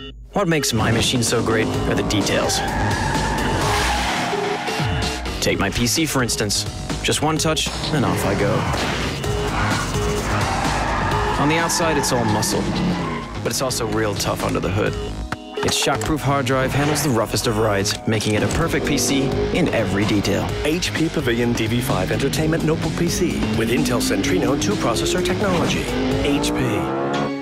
What makes my machine so great are the details. Take my PC, for instance. Just one touch, and off I go. On the outside, it's all muscle, but it's also real tough under the hood. Its shockproof hard drive handles the roughest of rides, making it a perfect PC in every detail. HP Pavilion DV5 Entertainment Notebook PC with Intel Centrino 2 processor technology. HP.